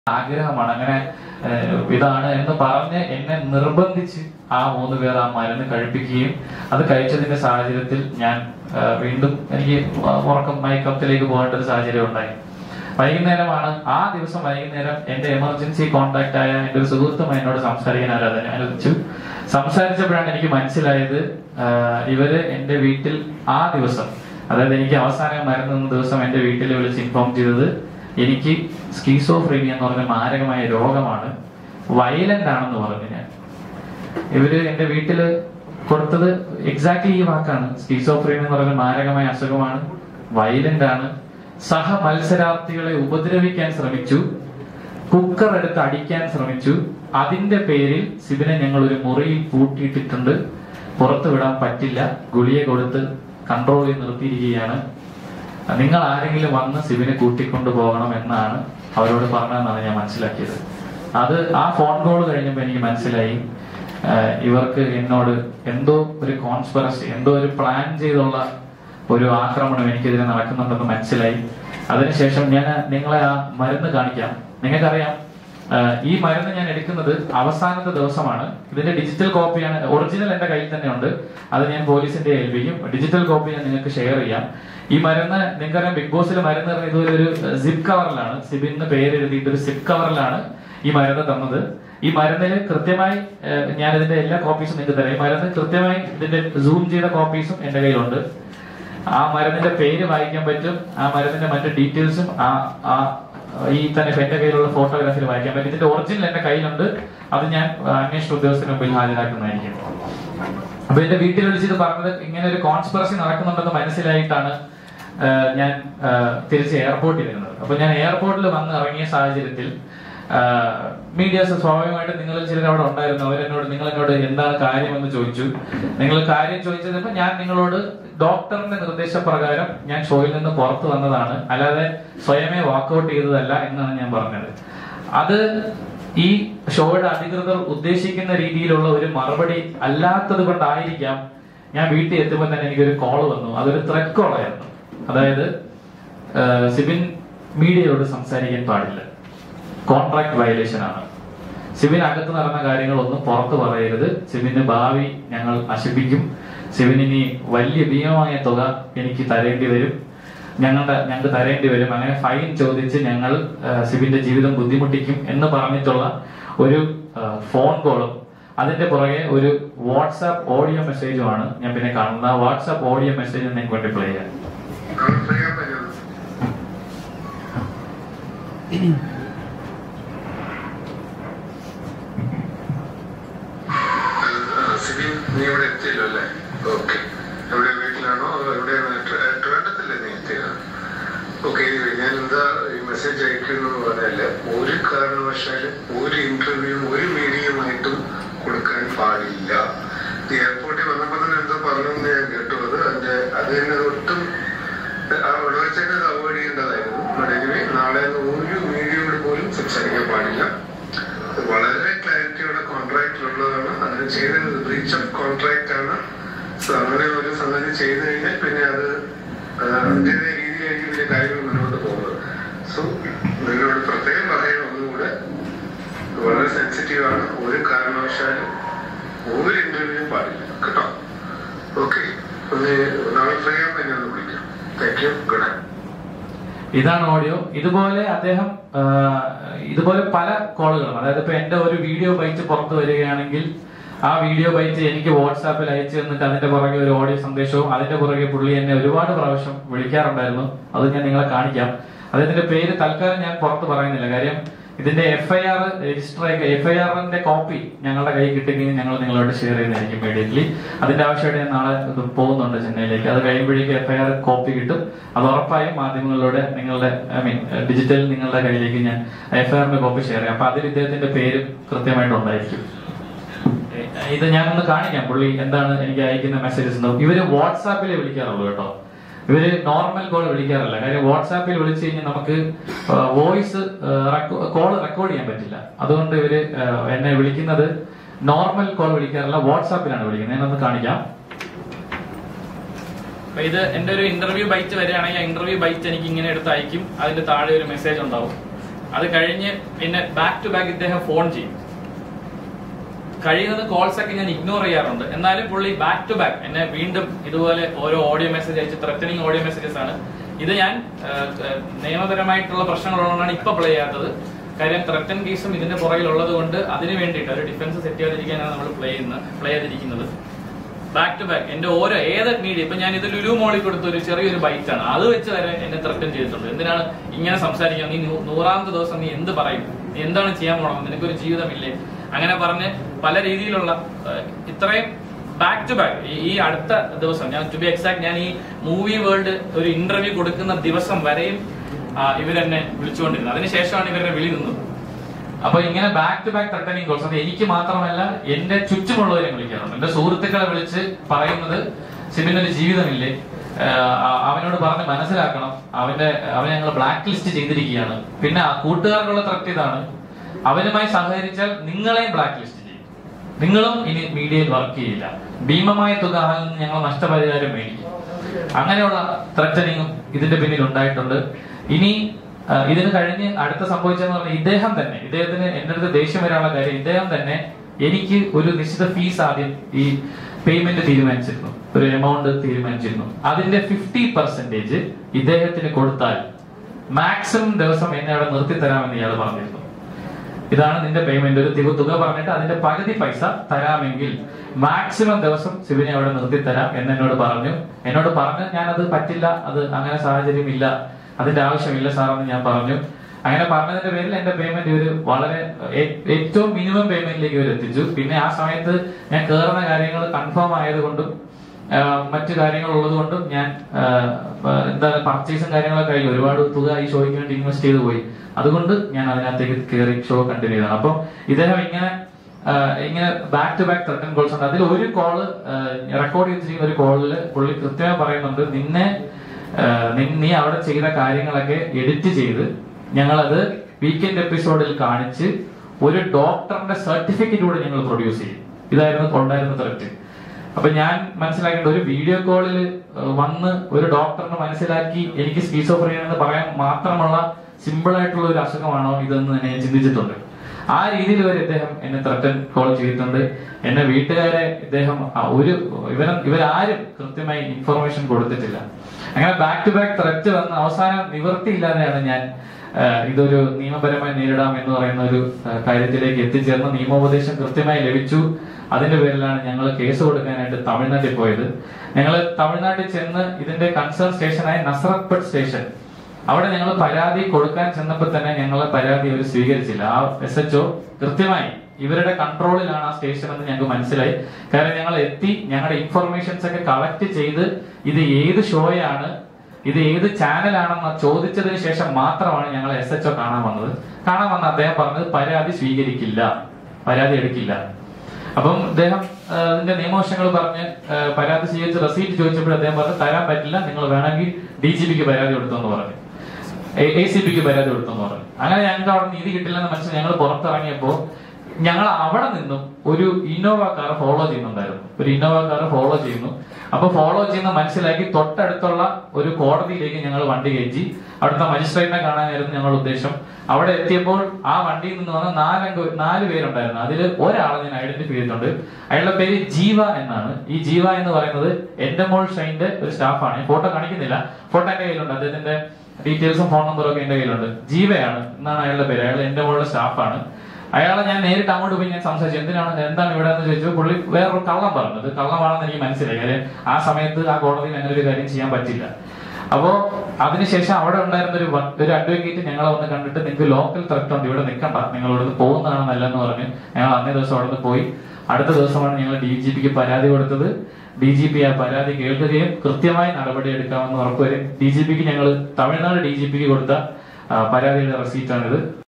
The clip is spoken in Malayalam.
ആഗ്രഹമാണ് അങ്ങനെ ഇതാണ് എന്ന് പറഞ്ഞ് എന്നെ നിർബന്ധിച്ച് ആ 3 പേർ ആ മരുന്ന് കഴിപ്പിക്കുകയും അത് കഴിച്ചതിന്റെ സാഹചര്യത്തിൽ ഞാൻ വീണ്ടും എനിക്ക് മയക്കത്തിലേക്ക് പോകേണ്ട ഒരു സാഹചര്യം ഉണ്ടായി. വൈകുന്നേരമാണ് ആ ദിവസം വൈകുന്നേരം എന്റെ എമർജൻസി കോൺടാക്ട് ആയ എന്റെ ഒരു സുഹൃത്തും എന്നോട് സംസാരിക്കാൻ അനുവദിച്ചു. സംസാരിച്ചപ്പോഴാണ് എനിക്ക് മനസ്സിലായത് ഇവര് എന്റെ വീട്ടിൽ ആ ദിവസം, അതായത് എനിക്ക് അവസാനം മരുന്ന് ദിവസം എന്റെ വീട്ടിൽ വിളിച്ച് ഇൻഫോം ചെയ്തത് എനിക്ക് സ്കീസോഫ്രീനിയ എന്ന് പറഞ്ഞ മാരകമായ രോഗമാണ്, വയലന്റ് ആണെന്ന് പറഞ്ഞു. ഞാൻ ഇവര് എന്റെ വീട്ടില് കൊടുത്തത് എക്സാക്ട്ലി ഈ വാക്കാണ്. സ്കീസോഫ്രീനിയ എന്ന് പറഞ്ഞ മാരകമായ അസുഖമാണ്, വയലന്റ് ആണ്, സഹ മത്സരാർത്ഥികളെ ഉപദ്രവിക്കാൻ ശ്രമിച്ചു, കുക്കർ എടുത്ത് അടിക്കാൻ ശ്രമിച്ചു. അതിന്റെ പേരിൽ സിബിനെ ഞങ്ങൾ ഒരു മുറിയിൽ പൂട്ടിയിട്ടിട്ടുണ്ട്, പുറത്തു വിടാൻ പറ്റില്ല, ഗുളിക കൊടുത്ത് കൺട്രോൾ ചെയ്ത് നിർത്തിയിരിക്കുകയാണ്. നിങ്ങൾ ആരെങ്കിലും വന്ന് സിബിനെ കൂട്ടിക്കൊണ്ടു പോകണം എന്നാണ് അവരോട് പറഞ്ഞതെന്നാണ് ഞാൻ മനസ്സിലാക്കിയത്. അത് ആ ഫോൺ കോൾ കഴിഞ്ഞപ്പോൾ എനിക്ക് മനസ്സിലായി ഇവർക്ക് എന്നോട് എന്തോ ഒരു കോൺസ്പിറസി, എന്തോ ഒരു പ്ലാൻ ചെയ്തുള്ള ഒരു ആക്രമണം എനിക്കെതിരെ നടക്കുന്നുണ്ടെന്ന് മനസ്സിലായി. അതിനുശേഷം ഞാൻ നിങ്ങളെ ആ മരുന്ന് കാണിക്കാം. നിങ്ങൾക്കറിയാം ഈ മരുന്ന് ഞാൻ എടുക്കുന്നത് അവസാനത്തെ ദിവസമാണ്. ഇതിന്റെ ഡിജിറ്റൽ കോപ്പിയാണ്, ഒറിജിനൽ എന്റെ കയ്യിൽ തന്നെ ഉണ്ട്. അത് ഞാൻ പോലീസിന്റെ ഏൽപ്പിക്കും. ഡിജിറ്റൽ കോപ്പി ഞാൻ നിങ്ങൾക്ക് ഷെയർ ചെയ്യാം. ഈ മരുന്ന് നിങ്ങൾക്കറിയാം, ബിഗ് ബോസിൽ മരുന്ന് ഇതുപോലെ ഒരു സിപ്പ് കവറിലാണ്, സിബിന്ന് പേര് എഴുതിയിട്ട് ഒരു സിപ്പ് കവറിലാണ് ഈ മരുന്ന് തന്നത്. ഈ മരുന്നിൽ കൃത്യമായി ഞാൻ ഇതിന്റെ എല്ലാ കോപ്പീസും നിങ്ങൾക്ക് തരാം. ഈ മരുന്ന് കൃത്യമായി ഇതിന്റെ സൂം ചെയ്ത കോപ്പീസും എന്റെ കയ്യിലുണ്ട്. ആ മരുന്നിന്റെ പേര് വായിക്കാൻ പറ്റും, ആ മരുന്നിന്റെ മറ്റു ഡീറ്റെയിൽസും ഈ തന്നെ എന്റെ കയ്യിലുള്ള ഫോട്ടോഗ്രാഫിയിൽ വായിക്കാൻ പറ്റും. ഇതിന്റെ ഒറിജിനൽ എന്റെ കയ്യിലുണ്ട്. അത് ഞാൻ അന്വേഷണ ഉദ്യോഗസ്ഥന് മുമ്പിൽ ഹാജരാക്കുന്നതായിരിക്കും. അപ്പൊ എന്റെ വീട്ടിൽ വിളിച്ചിട്ട് പറഞ്ഞത് ഇങ്ങനെ ഒരു കോൺസ്പിറസി നടക്കുന്നുണ്ടെന്ന് മനസ്സിലായിട്ടാണ് ഞാൻ തിരിച്ച് എയർപോർട്ടിൽ ഇരുന്നത്. അപ്പൊ ഞാൻ എയർപോർട്ടിൽ വന്ന് ഇറങ്ങിയ സാഹചര്യത്തിൽ മീഡിയാസ് സ്വാഭാവികമായിട്ട് നിങ്ങളിൽ ചിലർ അവിടെ ഉണ്ടായിരുന്നു. നിങ്ങൾ എന്നോട് എന്താണ് കാര്യമെന്ന് ചോദിച്ചു. നിങ്ങൾ കാര്യം ചോദിച്ചപ്പോൾ ഞാൻ നിങ്ങളോട് ഡോക്ടറിന്റെ നിർദ്ദേശപ്രകാരം ഞാൻ ഷോയിൽ നിന്ന് പുറത്തു വന്നതാണ്, അല്ലാതെ സ്വയമേ വാക്കൗട്ട് ചെയ്തതല്ല എന്നാണ് ഞാൻ പറഞ്ഞത്. അത് ഈ ഷോയുടെ അധികൃതർ ഉദ്ദേശിക്കുന്ന രീതിയിലുള്ള ഒരു മറുപടി അല്ലാത്തത് കൊണ്ടായിരിക്കാം ഞാൻ വീട്ടിൽ എത്തുമ്പോൾ തന്നെ എനിക്കൊരു കോൾ വന്നു. അതൊരു ത്രെറ്റ് കോൾ ആയിരുന്നു. അതായത് സിബിൻ മീഡിയയോട് സംസാരിക്കാൻ പാടില്ല, കോൺട്രാക്ട് വയലേഷൻ ആണ്, സിബിൻ അകത്ത് നടന്ന കാര്യങ്ങളൊന്നും പുറത്തു പറയരുത്, സിബിന്റെ ഭാവി ഞങ്ങൾ നശിപ്പിക്കും, സിബിന് ഇനി വലിയ ഭീമമായ തുക എനിക്ക് തരേണ്ടി വരും, ഞങ്ങൾക്ക് തരേണ്ടി വരും, അങ്ങനെ ഫൈൻ ചോദിച്ച് ഞങ്ങൾ സിബിന്റെ ജീവിതം ബുദ്ധിമുട്ടിക്കും എന്ന് പറഞ്ഞിട്ടുള്ള ഒരു ഫോൺ കോളും അതിന്റെ പുറകെ ഒരു വാട്സാപ്പ് ഓഡിയോ മെസ്സേജുമാണ് ഞാൻ പിന്നെ കാണുന്നത്. ആ വാട്സാപ്പ് ഓഡിയോ മെസ്സേജ് നിങ്ങൾക്ക് വേണ്ടി പ്ലേ ചെയ്യാം. നീ ഇവിടെ എത്തിയല്ലോ അല്ലേ? ഓക്കെ. എവിടെ, വീട്ടിലാണോ അതോ എവിടെയാണ്? ട്രിവാൻഡ്രത്തല്ലേ നീ എത്തിയത്? ഓക്കെ. ഞാൻ എന്താ ഈ മെസ്സേജ് അയക്കുന്നു പറഞ്ഞാല്, ഒരു കാരണവശാലും ഒരു ഇന്റർവ്യൂവും ഒരു മീഡിയയുമായിട്ടും കൊടുക്കാൻ പാടില്ല. എയർപോർട്ടിൽ വന്നപ്പോൾ തന്നെ എന്തോ പറഞ്ഞെന്ന് ഞാൻ കേട്ടു. അത് തന്നെ ഒട്ടും അവിടെ വെച്ചൊക്കെ അത് അവോയ്ഡ് ചെയ്യേണ്ടതായിരുന്നു. എനിവേ നാളെ ഒരു മീഡിയയോട് പോലും സംസാരിക്കാൻ പാടില്ല. വളരെ ക്ലാരിറ്റിയോടെ കോൺട്രാക്റ്റിലുള്ളതാണ്. അതിന് ചെയ്തത് ബ്രീച്ച് ഓഫ് കോൺട്രാക്ട് ആണ്. സോ അങ്ങനെ ഒരു സംഗതി ചെയ്തു കഴിഞ്ഞാൽ പിന്നെ അത് അതിൻ്റെതായ രീതിയിലേക്ക് ഇതിന്റെ കാര്യങ്ങൾ മുന്നോട്ട് പോകുന്നത്. സോ നിങ്ങളോട് പ്രത്യേകം പറയുന്ന ഒന്നുകൂടെ, വളരെ സെൻസിറ്റീവ് ആണ്. ഒരു കാരണവശാലും ഒരു ഇന്റർവ്യൂ പാടില്ല കേട്ടോ. ഓക്കെ. നാളെ ഫ്രീ ആകുമ്പോൾ എന്നെ ഒന്ന് വിളിക്കാം. Thank you. Good night. ഇതാണ് ഓഡിയോ. ഇതുപോലെ അദ്ദേഹം ഇതുപോലെ പല കോളുകളും, അതായത് ഇപ്പൊ എന്റെ ഒരു വീഡിയോ ബൈറ്റ് പുറത്തു വരികയാണെങ്കിൽ ആ വീഡിയോ ബൈറ്റ് എനിക്ക് വാട്സാപ്പിൽ അയച്ചു തന്നിട്ട് അതിന്റെ പുറകെ ഒരു ഓഡിയോ സന്ദേശവും അതിന്റെ പുറകെ പുള്ളി എന്നെ ഒരുപാട് പ്രാവശ്യം വിളിക്കാറുണ്ടായിരുന്നു. അത് ഞാൻ നിങ്ങളെ കാണിക്കാം. അദ്ദേഹത്തിന്റെ പേര് തൽക്കാലം ഞാൻ പുറത്ത് പറയുന്നില്ല, കാര്യം ഇതിന്റെ FIR രജിസ്റ്റർ FIRന്റെ കോപ്പി ഞങ്ങളുടെ കയ്യിൽ കിട്ടുകയും ഞങ്ങൾ നിങ്ങളോട് ഷെയർ ചെയ്യുന്നതായിരിക്കും ഇമ്മീഡിയറ്റ്ലി. അതിന്റെ ആവശ്യമായിട്ട് ഞാൻ നാളെ പോകുന്നുണ്ട് ചെന്നൈയിലേക്ക്. അത് കഴിയുമ്പോഴേക്കും FIR കോപ്പി കിട്ടും. അത് ഉറപ്പായും മാധ്യമങ്ങളിലൂടെ നിങ്ങളുടെ ഡിജിറ്റൽ നിങ്ങളുടെ കയ്യിലേക്ക് ഞാൻ FIRന്റെ കോപ്പി ഷെയർ ചെയ്യാം. അപ്പൊ അതിൽ ഇദ്ദേഹത്തിന്റെ പേര് കൃത്യമായിട്ടുണ്ടായിരിക്കും. ഇത് ഞാനൊന്ന് കാണിക്കാം പുള്ളി എന്താണ് എനിക്ക് അയക്കുന്ന മെസ്സേജസ്. ഇവര് വാട്സാപ്പിലേ വിളിക്കാറുള്ളൂ കേട്ടോ, ഇവര് നോർമൽ കോൾ വിളിക്കാറില്ല. കാര്യം വാട്സാപ്പിൽ വിളിച്ചു കഴിഞ്ഞാൽ നമുക്ക് വോയിസ് കോൾ റെക്കോർഡ് ചെയ്യാൻ പറ്റില്ല. അതുകൊണ്ട് ഇവര് എന്നെ വിളിക്കുന്നത് നോർമൽ കോൾ വിളിക്കാറില്ല, വാട്സാപ്പിലാണ് വിളിക്കുന്നത്. ഞാനൊന്ന് കാണിക്കാം. ഇത് എന്റെ ഒരു ഇന്റർവ്യൂ ബൈറ്റ് വരികയാണെങ്കിൽ ഇന്റർവ്യൂ ബൈറ്റ് എനിക്ക് ഇങ്ങനെ എടുത്ത് അയക്കും. അതിന്റെ താഴെ ഒരു മെസ്സേജ് ഉണ്ടാവും. അത് കഴിഞ്ഞ് പിന്നെ ബാക്ക് ടു ബാക്ക് ഇദ്ദേഹം ഫോൺ ചെയ്യും. കഴിയുന്നത് കോൾസ് ഒക്കെ ഞാൻ ഇഗ്നോർ ചെയ്യാറുണ്ട്. എന്നാലും പുള്ളി ബാക്ക് ടു ബാക്ക് എന്നെ വീണ്ടും ഇതുപോലെ ഓരോ ഓഡിയോ മെസ്സേജ് അയച്ച് ത്രെറ്റനിങ് ഓഡിയോ മെസ്സേജസ് ആണ്. ഇത് ഞാൻ നിയമപരമായിട്ടുള്ള പ്രശ്നങ്ങളുള്ളതാണ് ഇപ്പൊ പ്ലേ ചെയ്യാത്തത്. കാര്യം ത്രെറ്റൻ കേസും ഇതിന്റെ പുറകിലുള്ളത് കൊണ്ട് അതിന് വേണ്ടിയിട്ട് ഒരു ഡിഫൻസ് സെറ്റ് ചെയ്യാതിരിക്കാനാണ് നമ്മൾ പ്ലേ ചെയ്തിരിക്കുന്നത്. ബാക്ക് ടു ബാക്ക് എന്റെ ഓരോ ഏത് മീഡിയ, ഇപ്പൊ ഞാൻ ഇത് ലുലു മോളിൽ കൊടുത്ത ഒരു ചെറിയൊരു ബൈറ്റാണ്, അത് വെച്ച് വരെ എന്നെ ത്രെറ്റൻ ചെയ്തിട്ടുണ്ട്. എന്തിനാണ് ഇങ്ങനെ സംസാരിക്കുക, നീ 100ാമത്തെ ദിവസം നീ എന്ത് പറയും, നീ എന്താണ് ചെയ്യാൻ പോകണം, നിനക്കൊരു ജീവിതമില്ലേ, അങ്ങനെ പറഞ്ഞ് പല രീതിയിലുള്ള ഇത്രയും ബാക്ക് ടു ബാക്ക്. ഈ അടുത്ത ദിവസം ഞാൻ ടു ബി എക്സാക്ട് ഞാൻ ഈ മൂവി വേൾഡ് ഒരു ഇന്റർവ്യൂ കൊടുക്കുന്ന ദിവസം വരെയും ഇവരെന്നെ വിളിച്ചുകൊണ്ടിരുന്നത്. അതിനുശേഷമാണ് ഇവരുടെ വിളി നിന്നത്. അപ്പൊ ഇങ്ങനെ back to back threatening calls അത് എനിക്ക് മാത്രമല്ല എന്റെ ചുറ്റുമുള്ളവരെ വിളിക്കാറുണ്ട്. എന്റെ സുഹൃത്തുക്കളെ വിളിച്ച് പറയുന്നത് സിബിനൊരു ജീവിതമില്ലേ, അവനോട് പറഞ്ഞ് മനസ്സിലാക്കണം, അവനെ ഞങ്ങൾ ബ്ലാക്ക് ലിസ്റ്റ് ചെയ്തിരിക്കുകയാണ്. പിന്നെ കൂട്ടുകാർക്കുള്ള ത്രെറ്റ് ഇതാണ്, അവനുമായി സഹകരിച്ചാൽ നിങ്ങളെയും ബ്ലാക്ക് ലിസ്റ്റ് ചെയ്യും, നിങ്ങളും ഇനി മീഡിയയിൽ വർക്ക് ചെയ്യില്ല, ഭീമമായ തുക ഞങ്ങൾ നഷ്ടപരിഹാരം മേടിക്കും. അങ്ങനെയുള്ള ത്രെറ്റനിങ്ങും ഇതിന്റെ പിന്നിൽ ഉണ്ടായിട്ടുണ്ട്. ഇനി ഇതിന് കഴിഞ്ഞ് അടുത്ത സംഭവിച്ചെന്ന് പറഞ്ഞാൽ ഇദ്ദേഹത്തിന് എന്റെ അടുത്ത് ദേഷ്യം വരാനുള്ള കാര്യം, ഇദ്ദേഹം തന്നെ എനിക്ക് ഒരു നിശ്ചിത ഫീസ് ആദ്യം ഈ പേയ്മെന്റ് തീരുമാനിച്ചിരുന്നു, ഒരു എമൗണ്ട് തീരുമാനിച്ചിരുന്നു. അതിന്റെ 50% ഇദ്ദേഹത്തിന് കൊടുത്താൽ മാക്സിമം ദിവസം എന്നെ അവിടെ നിർത്തി തരാമെന്ന് ഇയാൾ പറഞ്ഞിരുന്നു. ഇതാണ് നിന്റെ പേയ്മെന്റ്, ഒരു തുക പറഞ്ഞിട്ട് അതിന്റെ പകുതി പൈസ തരാമെങ്കിൽ മാക്സിമം ദിവസം സിബിനെ അവിടെ നിർത്തി തരാം എന്നോട് പറഞ്ഞു. ഞാനത് പറ്റില്ല, അത് അങ്ങനെ സാഹചര്യമില്ല, അതിന്റെ ആവശ്യമില്ല സാറെന്ന് ഞാൻ പറഞ്ഞു. അങ്ങനെ പറഞ്ഞതിന്റെ പേരിൽ എന്റെ പേയ്മെന്റ് ഇവര് വളരെ ഏറ്റവും മിനിമം പേയ്മെന്റിലേക്ക് ഇവർ എത്തിച്ചു. പിന്നെ ആ സമയത്ത് ഞാൻ കയറുന്ന കാര്യങ്ങൾ കൺഫേം ആയതുകൊണ്ടും മറ്റു കാര്യങ്ങൾ ഉള്ളതുകൊണ്ടും ഞാൻ പർച്ചേസും കാര്യങ്ങളൊക്കെ കഴിഞ്ഞു, ഒരുപാട് തുക ഈ ഷോയ്ക്ക് വേണ്ടി ഇൻവെസ്റ്റ് ചെയ്ത് പോയി. അതുകൊണ്ട് ഞാൻ അതിനകത്തേക്ക് കയറി ഷോ കണ്ടിന്യൂ ചെയ്തതാണ്. അപ്പൊ ഇദ്ദേഹം ഇങ്ങനെ back to back threaten calls ഉണ്ട്. അതിൽ ഒരു കോള് റെക്കോർഡ് ചെയ്തിരിക്കുന്ന ഒരു കോളില് പുള്ളി കൃത്യമായി പറയുന്നുണ്ട്, നീ അവിടെ ചെയ്ത കാര്യങ്ങളൊക്കെ എഡിറ്റ് ചെയ്ത് ഞങ്ങളത് വീക്കെൻഡ് എപ്പിസോഡിൽ കാണിച്ച് ഒരു ഡോക്ടറിന്റെ സർട്ടിഫിക്കറ്റ് കൂടെ ഞങ്ങൾ പ്രൊഡ്യൂസ് ചെയ്യും. ഇതായിരുന്നു ഉണ്ടായിരുന്ന ത്രെറ്റ്. അപ്പൊ ഞാൻ മനസ്സിലാക്കേണ്ട, ഒരു വീഡിയോ കോളിൽ വന്ന് ഒരു ഡോക്ടറിന് മനസ്സിലാക്കി എനിക്ക് സ്കീസോഫ്രീനിയ എന്ന് പറയാൻ മാത്രമുള്ള സിമ്പിൾ ആയിട്ടുള്ള ഒരു അസുഖമാണോ ഇതെന്ന് ഞാൻ ചിന്തിച്ചിട്ടുണ്ട്. ആ രീതിയിൽ വരെ ഇദ്ദേഹം എന്നെ ത്രെറ്റൻ കോൾ ചെയ്തിട്ടുണ്ട്. എന്നെ വീട്ടുകാരെ ഇദ്ദേഹം ഇവരാരും കൃത്യമായി ഇൻഫർമേഷൻ കൊടുത്തിട്ടില്ല. അങ്ങനെ ബാക്ക് ടു ബാക്ക് ത്രെറ്റ് വന്ന് അവസാനം നിവൃത്തിയില്ലാതെയാണ് ഞാൻ ഇതൊരു നിയമപരമായി നേരിടാം എന്ന് പറയുന്ന ഒരു കാര്യത്തിലേക്ക് എത്തിച്ചേർന്ന് നിയമോപദേശം കൃത്യമായി ലഭിച്ചു. അതിന്റെ പേരിലാണ് ഞങ്ങൾ കേസ് കൊടുക്കാനായിട്ട് തമിഴ്നാട്ടിൽ പോയത്. ഞങ്ങൾ തമിഴ്നാട്ടിൽ ചെന്ന് ഇതിന്റെ കൺസേൺ സ്റ്റേഷനായ നസറത്പട്ട് സ്റ്റേഷൻ, അവിടെ ഞങ്ങൾ പരാതി കൊടുക്കാൻ ചെന്നപ്പോൾ തന്നെ ഞങ്ങളെ പരാതി അവർ സ്വീകരിച്ചില്ല. ആ SHO കൃത്യമായി ഇവരുടെ കൺട്രോളിലാണ് ആ സ്റ്റേഷൻ എന്ന് ഞങ്ങൾക്ക് മനസ്സിലായി. കാരണം ഞങ്ങൾ എത്തി, ഞങ്ങളുടെ ഇൻഫർമേഷൻസ് ഒക്കെ കളക്ട് ചെയ്ത് ഇത് ഏത് ഷോയാണ്, ഇത് ഏത് ചാനലാണെന്ന് ചോദിച്ചതിന് ശേഷം മാത്രമാണ് ഞങ്ങൾ SHO കാണാൻ വന്ന അദ്ദേഹം പറഞ്ഞത് പരാതി സ്വീകരിക്കില്ല, പരാതി എടുക്കില്ല. അപ്പം അദ്ദേഹം അതിന്റെ നിയമവശങ്ങൾ പറഞ്ഞ് പരാതി സ്വീകരിച്ച് റെസീറ്റ് ചോദിച്ചപ്പോൾ അദ്ദേഹം പറഞ്ഞു തരാൻ പറ്റില്ല, നിങ്ങൾ വേണമെങ്കിൽ DGPക്ക് പരാതി കൊടുത്തെന്ന് പറഞ്ഞു, ACPക്ക് പരാതി കൊടുത്തെന്ന് പറഞ്ഞു. അങ്ങനെ ഞങ്ങൾക്ക് അവിടെ നീതി കിട്ടില്ലെന്ന് മനസ്സിൽ ഞങ്ങൾ പുറത്തിറങ്ങിയപ്പോ ഞങ്ങൾ അവിടെ നിന്നും ഒരു ഇന്നോവ കാർ ഫോളോ ചെയ്യുന്നു. അപ്പൊ ഫോളോ ചെയ്യുന്ന മനസ്സിലാക്കി തൊട്ടടുത്തുള്ള ഒരു കോടതിയിലേക്ക് ഞങ്ങൾ വണ്ടി കയറ്റി. അവിടുത്തെ മജിസ്ട്രേറ്റിനെ കാണാനായിരുന്നു ഞങ്ങളുടെ ഉദ്ദേശം. അവിടെ എത്തിയപ്പോൾ ആ വണ്ടിയിൽ നിന്ന് വന്ന 4 പേരുണ്ടായിരുന്നു. അതിൽ ഒരാളെ ഞാൻ ഐഡന്റിഫൈ ചെയ്തിട്ടുണ്ട്. അയാളുടെ പേര് ജീവ എന്നാണ്. ഈ ജീവ എന്ന് പറയുന്നത് എൻഡമോൾ ഷൈന്റെ ഒരു സ്റ്റാഫാണ്. ഫോട്ടോ കാണിക്കുന്നില്ല, ഫോട്ടോ എന്റെ കയ്യിലുണ്ട്, അദ്ദേഹത്തിന്റെ ഡീറ്റെയിൽസും ഫോൺ നമ്പറും ഒക്കെ എന്റെ കയ്യിലുണ്ട്. ജീവയാണ് എന്നാണ് അയാളുടെ പേര്. അയാൾ എൻഡമോളുടെ സ്റ്റാഫാണ്. അയാളെ ഞാൻ നേരിട്ട് അങ്ങോട്ട് പോയി ഞാൻ സംസാരിച്ചു, എന്താണ് ഇവിടെ എന്ന് ചോദിച്ചു. പുള്ളി വേറൊരു കള്ളം പറഞ്ഞത് കള്ളമാണെന്ന് എനിക്ക് മനസ്സിലായി. കാര്യം ആ സമയത്ത് ആ കോടതിയിൽ അങ്ങനെ ഒരു കാര്യം ചെയ്യാൻ പറ്റില്ല. അപ്പോ അതിനുശേഷം അവിടെ ഉണ്ടായിരുന്ന ഒരു അഡ്വക്കേറ്റ് ഞങ്ങളെ വന്ന് കണ്ടിട്ട്, നിങ്ങൾക്ക് ലോക്കൽ ത്രെറ്റ് ഉണ്ട്, ഇവിടെ നിൽക്കണ്ട, നിങ്ങൾ ഇവിടുന്ന് പോകുന്നതാണ് നല്ലതെന്ന് പറഞ്ഞ് ഞങ്ങൾ അന്നേ ദിവസം അവിടെ നിന്ന് പോയി. അടുത്ത ദിവസമാണ് ഞങ്ങൾ DGPക്ക് പരാതി കൊടുത്തത്. DGP ആ പരാതി കേൾക്കുകയും കൃത്യമായി നടപടി എടുക്കാമെന്ന് ഉറപ്പുവരും. DGPക്ക് ഞങ്ങൾ തമിഴ്നാട് DGPക്ക് കൊടുത്ത പരാതിയുടെ റെസീറ്റാണിത്.